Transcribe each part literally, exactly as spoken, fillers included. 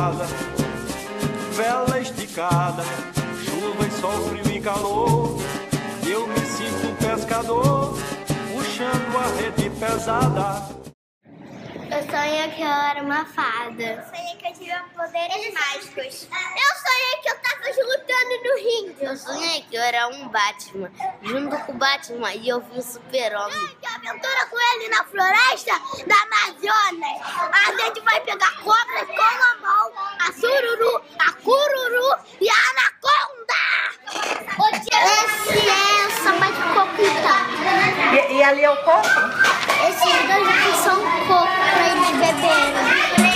casa, vela esticada, chuva e sol, frio e calor. Eu me sinto pescador, puxando a rede pesada. Eu sonhei que eu era uma fada. Eu sonhei que eu tinha poderes mágicos. Eu sonhei que eu tava lutando no ringue. Eu sonhei que eu era um Batman, junto com o Batman, e eu vi um super-homem. Que aventura com ele na floresta da Amazonas. A gente vai pegar cobras com a mão, a sururu, a cururu e a anaconda. Esse é o samba de coco, então. E, e ali é o coco? Esses dois aqui são coco pra eles beberem.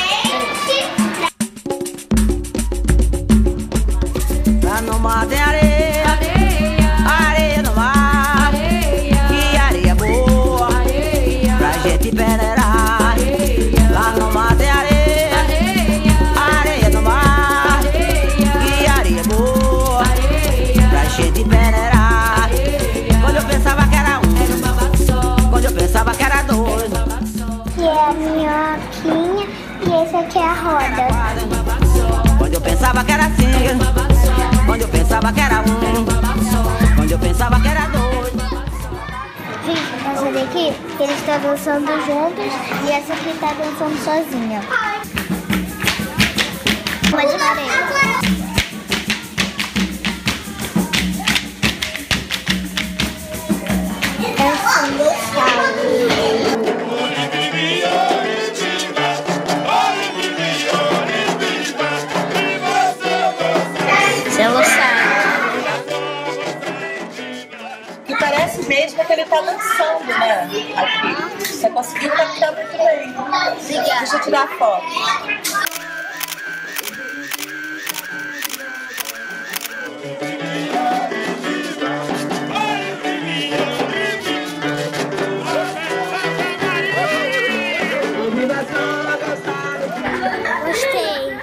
Lá no mar tem areia, areia, areia no mar, areia, que areia boa, areia, pra gente peneirar. Areia, lá no mar tem areia, areia, areia no mar, areia, que areia boa, areia, pra gente peneirar. Areia, quando eu pensava que era um, era uma vaca só. Quando eu pensava que era dois, Que é a minhoquinha e esse aqui é a roda. quando eu pensava que era cinco, quando eu pensava que era um, quando eu pensava que era dois. Gente, essa daqui, eles estão dançando juntos e essa aqui tá dançando sozinha. Uma de areia. Essa é Que parece mesmo que ele tá dançando, né? Aqui. Você conseguiu captar muito bem. Deixa eu tirar a foto. Gostei.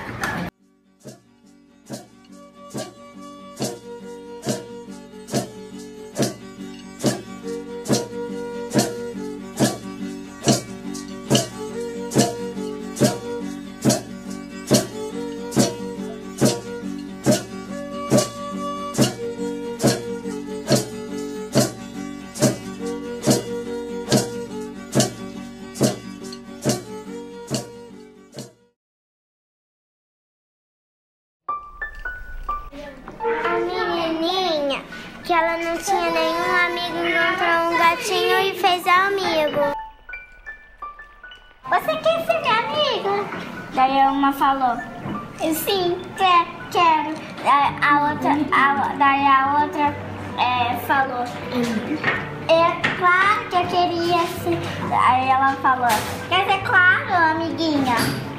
A menininha, que ela não tinha nenhum amigo, encontrou um gatinho e fez amigo. Você quer ser minha amiga? Daí uma falou, sim, quer, quero. Daí a outra, a, daí a outra é, falou, é claro que eu queria ser. Aí ela falou, quer ser claro, amiguinha?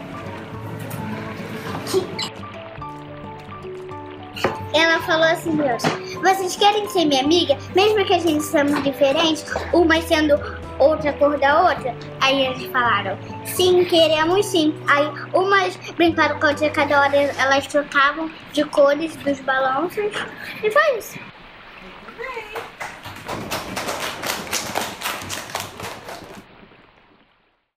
Que... Ela falou assim, Deus, vocês querem ser minha amiga? Mesmo que a gente somos diferentes, uma sendo outra cor da outra? Aí eles falaram, sim, queremos sim. Aí umas brincaram com a outra, cada hora elas trocavam de cores dos balanços. E foi isso.